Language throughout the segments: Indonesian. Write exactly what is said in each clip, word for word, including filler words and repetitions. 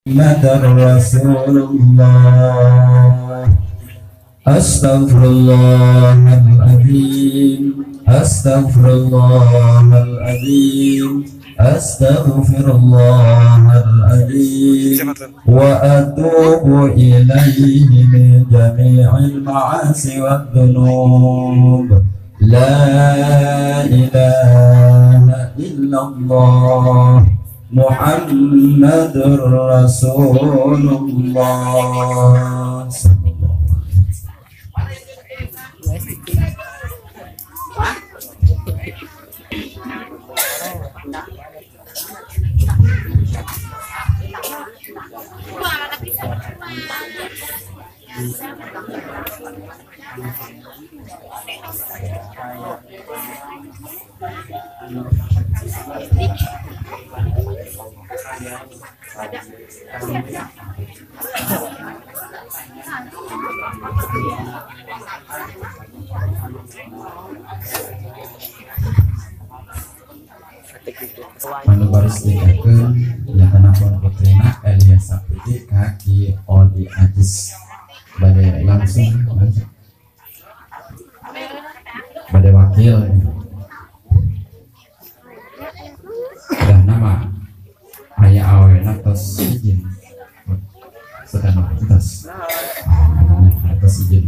محمد رسول الله أستغفر الله العظيم أستغفر الله العظيم أستغفر الله العظيم وأتوب إليه من جميع المعاصي والذنوب لا إله إلا الله محمد رسول الله. Anu baris tinggalkan yang kenapa putrina Elias Sapiti kaki Odi Ajis badai langsung langsung badai wakil dan nama ayah awena tos izin sedang atas atas izin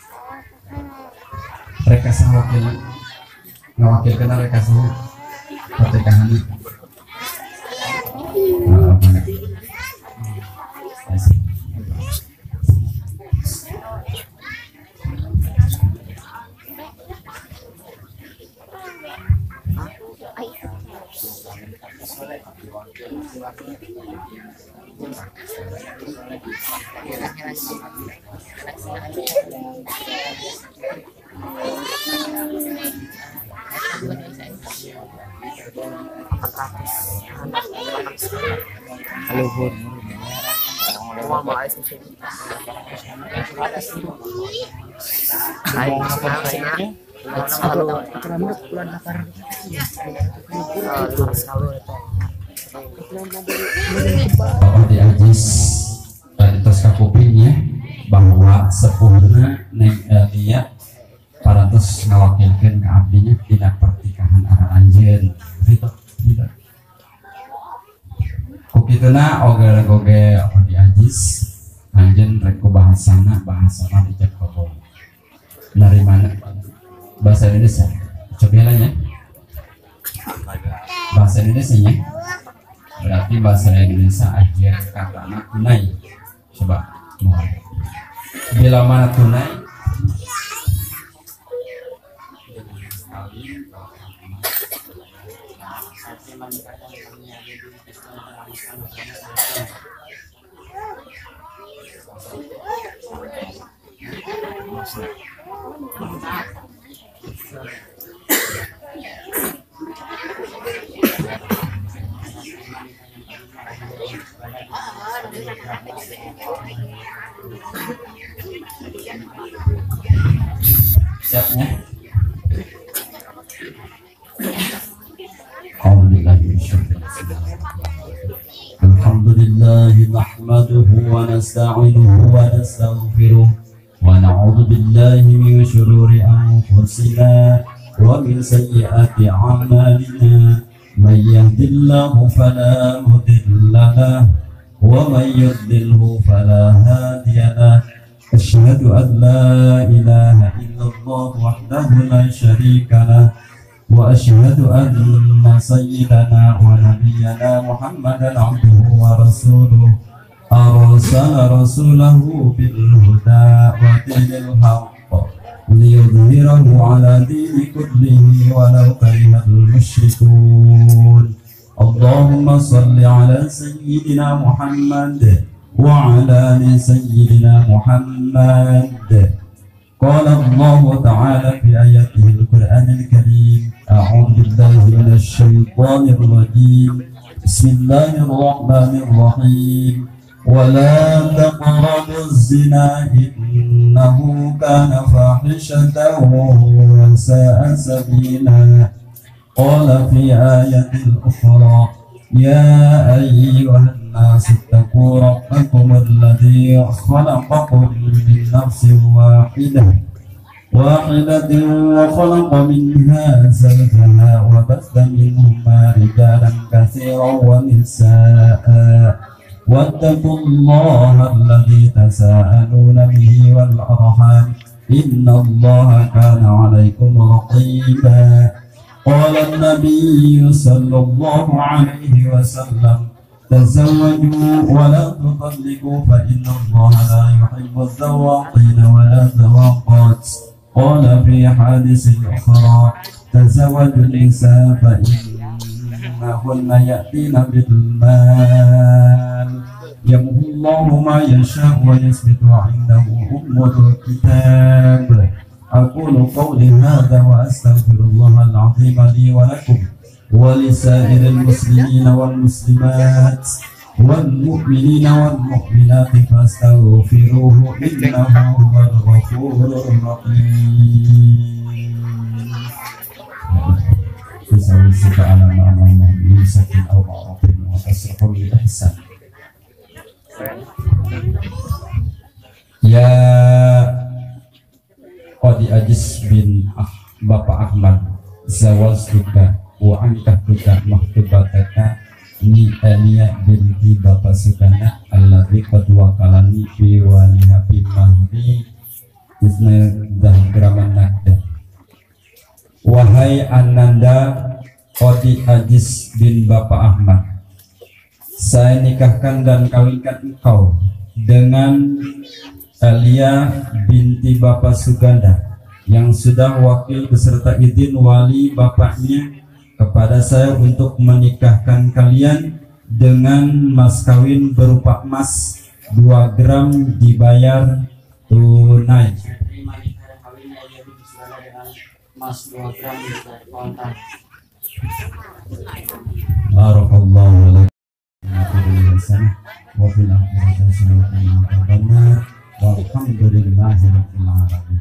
mereka sah wakil ngawakil kena mereka sah pertikahan uh, mana Luhur di Ajis dari tos kapupingnya bahwa sepuhna Neng Elia parantos ngawakilkan ke abdinya tidak pertikahan arah anjeun gitu tidak kukituna oge-oge di Ajis anjeun rek ku bahasana bahasana dijak kobong dari mana bahasa Indonesia coba nya bahasa Indonesia nya berarti bahasa Indonesia akhir katana tunai coba mohon bila mana tunai siapnya Alhamdulillah nahmaduhu wa nasta'inuhu wa nastaghfiruh wa na'udzu billahi min shururi anfusina wa min sayyiati a'malina may yahdihillahu fala mudilla lahu wa may yudlilhu fala hadiya lahu asyhadu an la ilaha illallah wahdahu la syarika lahu wa asyhadu anna sayyidana wa nabiyyana Muhammadan abduhu wa rasuluh arsala rasulahu bil huda wa dinil haqq liyudhhirahu ala dini kullihi walau karihal musyrikun. Allahumma salli ala sayyidina Muhammad wa ala ali sayyidina Muhammad. Qala Allah ta'ala fi ayatil Qur'anil Karim a'udzu billahi minasy syaithanir rajim bismillahirrahmanir rahim wa la taqrabuz zina innahu kana fahishatan wa sa'a sabila qala fi ayatil ukhra ya ayyuhan الناس اتقوا ربكم الذي خلقكم من نفس واحدة واحدة وخلق منها زوجها وبث منهما رجالا كثيرا ونساء واتقوا الله الذي تساءلون به والأرحام إن الله كان عليكم رقيبا قال النبي صلى الله عليه وسلم تزوجوا ولا تطلقوا فإن الله لا يحب الذواقين ولا الذواقات قال في حادث أخرى تزوجوا النساء فإنهن يأتين بالمال يمحو الله ما يشاء ويثبت عنده أم الكتاب أقول قولي هذا وأستغفر الله العظيم لي ولكم ولسائر المسلمين والمسلمات والمؤمنين والمؤمنات فاستغفروه إنه هو الغفور الرحيم. فسوف على ما أمامه من سكن أو معروف وتصرف بإحسان. Ya Qadi Aziz bin ah, Bapak Ahmad zawal suka wa angkah tuka mahtubataka ni Elia binti Bapak Sukana alladhi qad wakalani fi waliha fi mahdi isna dahgraman nakda. Wahai Ananda Qadi Aziz bin Bapak Ahmad, saya nikahkan dan kawinkan engkau dengan Elia binti Bapak Suganda yang sudah wakil beserta izin wali bapaknya kepada saya untuk menikahkan kalian dengan mas kawin berupa emas dua gram dibayar tunai. Terima nikah kawinnya Elia binti Suganda dengan emas dua gram dibayar kontan. Barakallahu lakum wa fil akhirati hasanatan wa qina adzabannar. Walhamdulillahi rabbil alamin.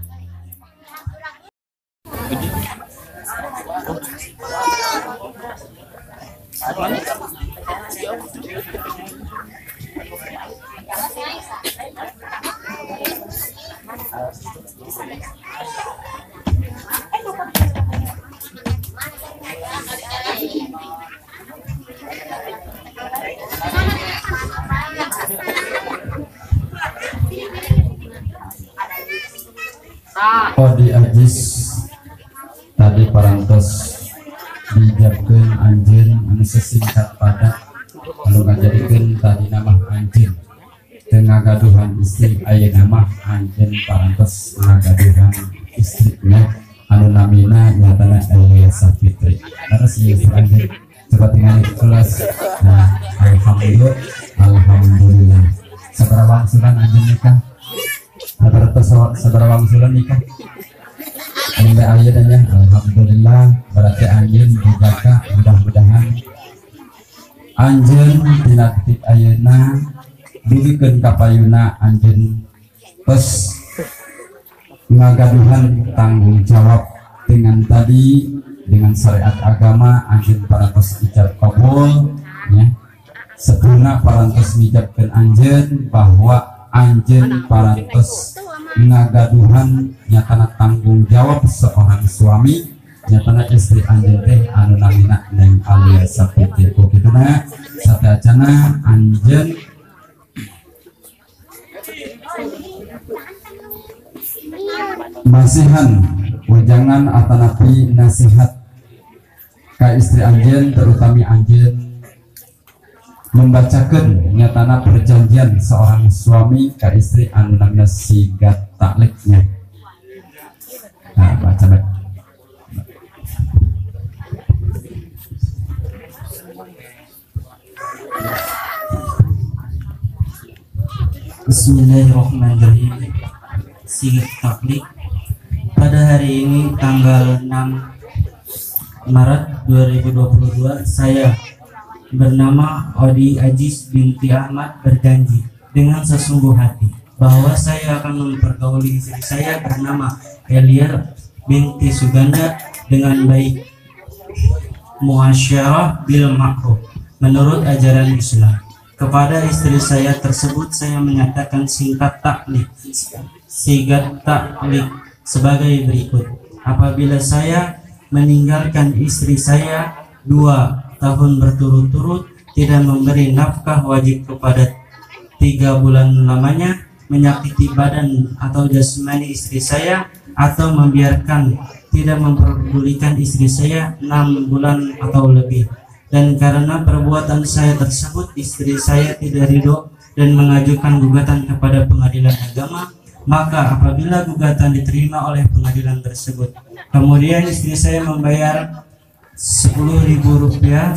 Qadi Aziz tadi parantos dijabkeun anjeun anu sesingkat pada anu ngajadikeun tadi nama anjeun teu ngagaduhan istri ayeuna mah anjeun parantos ngagaduhan istrina anu namina nyatana Elia Safitri. Terus ieu anjeun coba tinggal kelas. Nah, alhamdulillah alhamdulillah. Sabaraha wangsulan anjeun nikah? Saudara wangsulan nikah sampai akhirnya alhamdulillah. Berarti anjeun dijaga, mudah-mudahan anjeun tina titik ayeuna dulikeun ka payuna anjeun tos ngagaduhan tanggung jawab dengan tadi dengan syariat agama anjeun parantos ijab kabul ya. Seduna parantos mijabkeun anjeun bahwa anjeun parantos ngagaduhan nyatana tanggung jawab seorang suami nyatana istri anjeun teh anu namina Neng Elia Safitri. Kituna sateacana anjeun masihan wejangan atanapi nasihat ka istri anjeun terutami anjeun membacakan nyatana perjanjian seorang suami ke istri anu namanya sigat takliknya. Nah, baca baik. Bismillahirrahmanirrahim. Sigat taklik pada hari ini tanggal enam Maret dua ribu dua puluh dua saya bernama Qadi Aziz binti Ahmad berjanji dengan sesungguh hati bahwa saya akan mempergauli istri saya bernama Elia binti Suganda dengan baik, muasyarah bil ma'ruf menurut ajaran Islam. Kepada istri saya tersebut saya menyatakan singkat taklik singkat taklik sebagai berikut. Apabila saya meninggalkan istri saya dua tahun berturut-turut, tidak memberi nafkah wajib kepada tiga bulan lamanya, menyakiti badan atau jasmani istri saya, atau membiarkan tidak memperdulikan istri saya enam bulan atau lebih. Dan karena perbuatan saya tersebut, istri saya tidak ridho dan mengajukan gugatan kepada pengadilan agama. Maka apabila gugatan diterima oleh pengadilan tersebut, kemudian istri saya membayar sepuluh ribu rupiah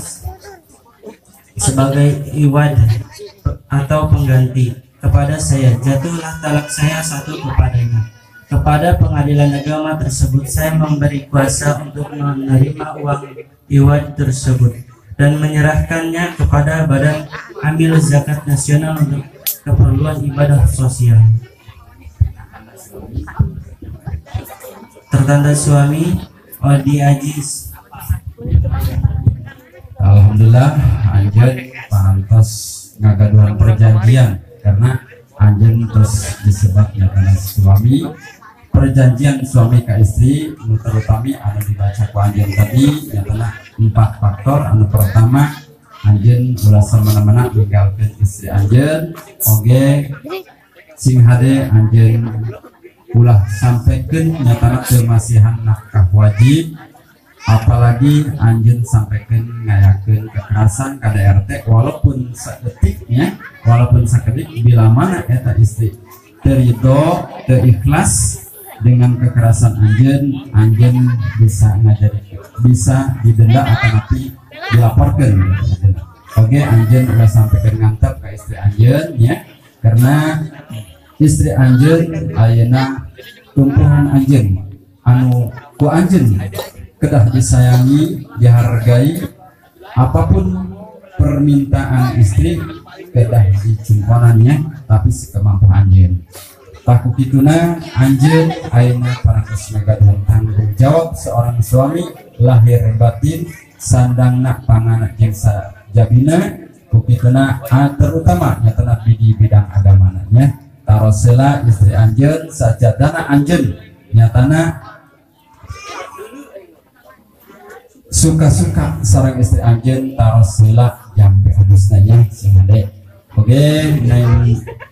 sebagai iwad atau pengganti kepada saya, jatuhlah talak saya satu kepadanya. Kepada pengadilan agama tersebut saya memberi kuasa untuk menerima uang iwad tersebut dan menyerahkannya kepada Badan Amil Zakat Nasional untuk keperluan ibadah sosial. Tertanda suami Odi Aziz. Alhamdulillah anjeun parantos ngagaduhan perjanjian karena anjeun terus disebutnya karena suami perjanjian suami ke istri anu terutami anu dibaca ku anjeun tadi nyatana empat faktor. Anu pertama anjeun ulah semena-mena ninggalkeun istri anjeun, oge sing hade anjeun ulah sampaikan nyatana kemasihan nafkah wajib, apalagi anjeun sampaikan ngayakeun kekerasan ka D R T walaupun saketiknya walaupun sakedik bila mana eta istri terido teikhlas dengan kekerasan anjeun, anjeun bisa ngajari bisa didenda atau nanti dilaporkan. Oke, anjeun udah sampaikan ngantap ke istri anjeun ya, karena istri anjeun ayeuna tumpuhan anjeun anu ku anjeun kedah disayangi, dihargai, apapun permintaan istri kedah dicumponannya tapi sekemampuan anjeun. Takut kituna anjeun ayeuna parantos ngagaduhan tanggung jawab seorang suami lahir batin sandangna panganak jeung sajabina kukituna terutama nyatana di bidang agamana nya tarosela istri anjeun sajadana anjeun nyatana suka-suka sareng istri anjeun tarosela jampe hadusna nya singade. Oke, neng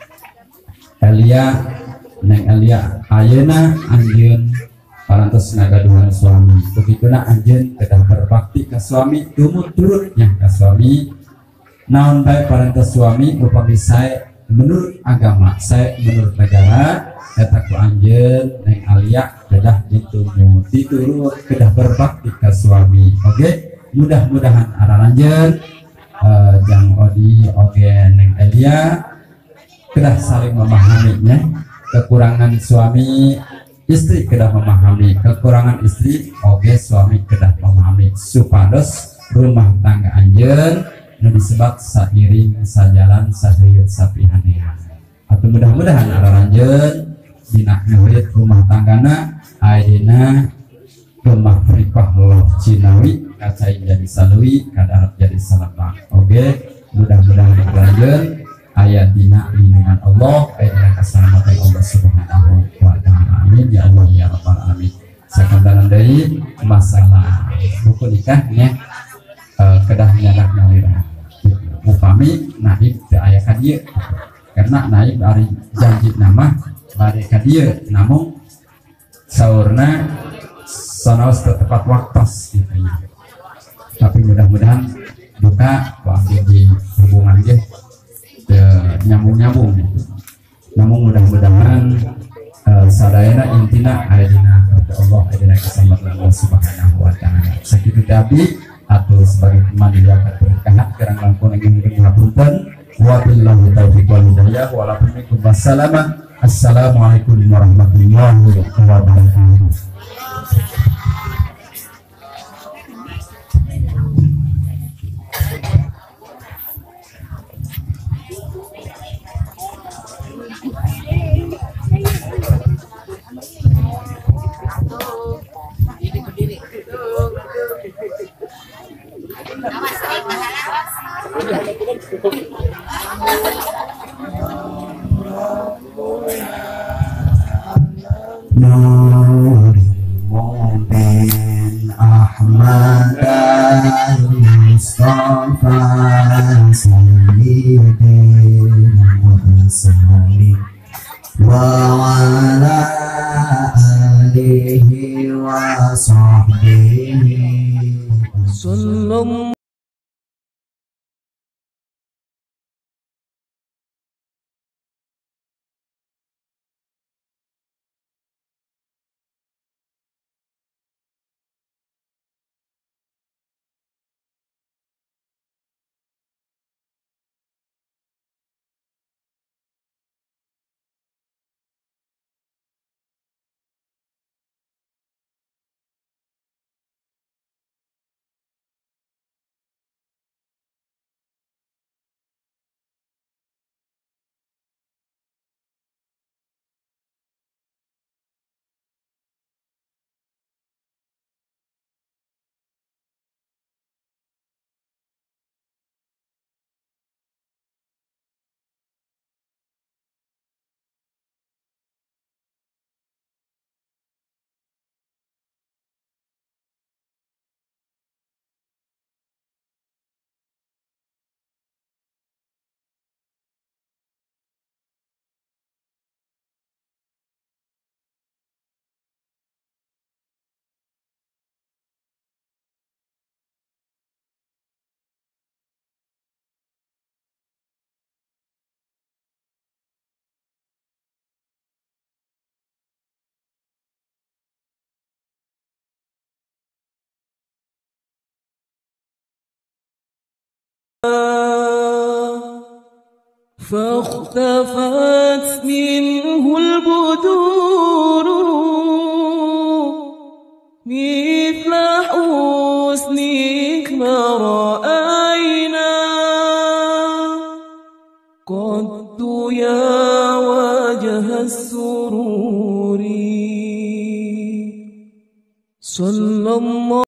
Elia neng Elia ayeuna anjeun parantos ngagaduhan suami begituna anjeun kedah berbakti ka suami tumut turutnya ka suami naon bae parantos suami upami sae menurut agama sae menurut negara eta ku anjeun neng Elia kedah ditumut diturut kedah berbakti ka suami. Oke, mudah-mudahan araranjeun uh, jang Odi oge neng Elia kedah saling memahaminya kekurangan suami istri kedah memahami kekurangan istri oge suami kedah memahami supados rumah tangga anjeun nu disebut sairing sajalan saheuyeuh sapihanean. Atuh mudah-mudahan araranjeun dina ngeureut rumah tanggana aya dina rumah ripah loloh Cinawi kacai jadi salui kadarat jadi salebak. Oge mudah-mudahan araranjeun ayat dina lindungan Allah, ayat dina keselamatan Allah subhanahu wa ta'ala. Amin ya Allah ya rabbal alamin. Sakandaran dari masalah buku nikahnya uh, kedah nyadak nalira upami naib teu aya ka dieu karena naib ari janji nama bade ka dieu namun saurna sanaos teu tepat waktos gitu ya. Tapi mudah-mudahan buka waktu di hubungan ge nyambung-nyambung, namun mudah-mudahan uh, sadayana intina ayadina Allah ayadina keselamatan Allah subhanahu wa ta'ala. Sakitu tapi atau sebagai teman dia akan berkah kerang lampun yang mungkin ngapunten wabillahi taufiq wal hidayah walaupun wassalamu assalamualaikum warahmatullahi wabarakatuh. Awas, awas. نور مبين أحمد المصطفى سيد المرسلين وعلى آله وصحبه صلى الله. فاختفت منه البدور مثل حسنك ما رأينا قد يا وجه السرور صلى الله.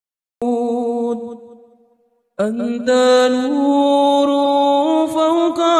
أنت نور فوق